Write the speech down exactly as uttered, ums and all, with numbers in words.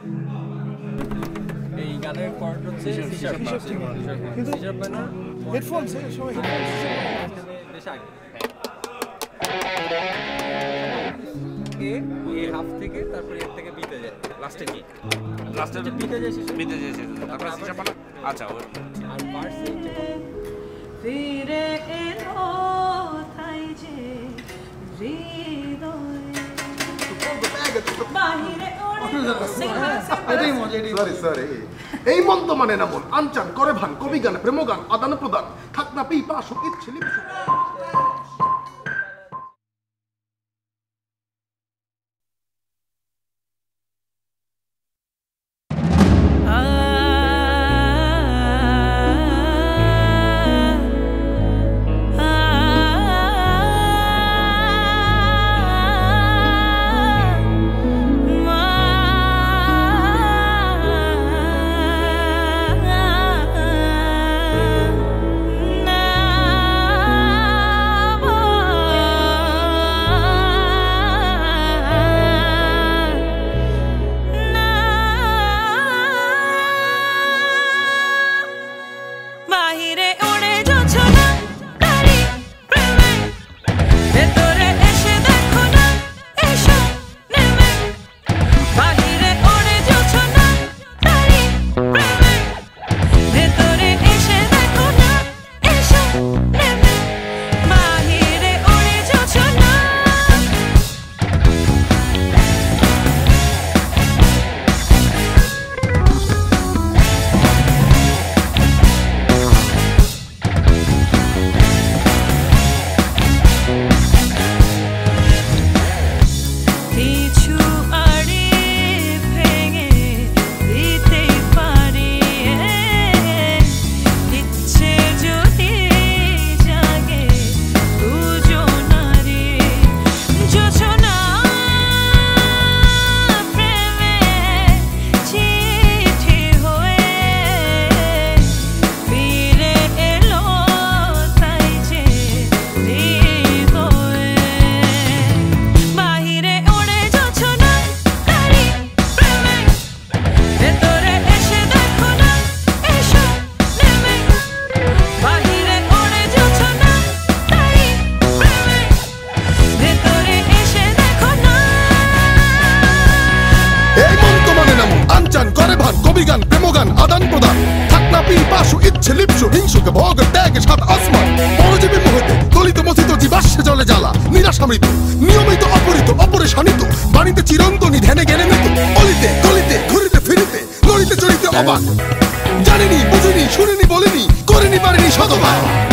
এই গানের কর্ড হচ্ছে সিশার কিন্তু সিশার বানার হেডফোন সবাই হেডফোন বেশ আগে এ এ হাফ থেকে তারপর এর থেকে বিতে যায় লাস্টে কি লাস্টে বিতে যায় সিশার বিতে যায় তারপর সিশার বানা আচ্ছা আর পার্টস ফিরে এলো তাই যে হৃদয় বাহিরে এই মন্ত মানে না মন আনচান করে ভান কবি গান প্রেম গান আদান প্রদান থাক না পি পাশু ইচ্ছে লিপসু আদান প্রদান থাক না পি পাশু ইচ্ছে লিপসু হিংসুকে ভোগ ত্যাগে সাত আসমান পরজীবী মোহিতে দলিত মথিত জীবাশ্মে জলে জ্বালা নিরাশা মৃত্যু নিয়মিত অপরিত অপরে শানিত বাণীতে চিরন্তনী ধ্যানে জ্ঞানে মৃত্যু অলিতে গলিতে ঘুরিতে ফিরিতে নড়িতে চড়িতে অবাক জানিনি বুঝিনি শুনিনি বলিনি করিনি পারিনি শতবার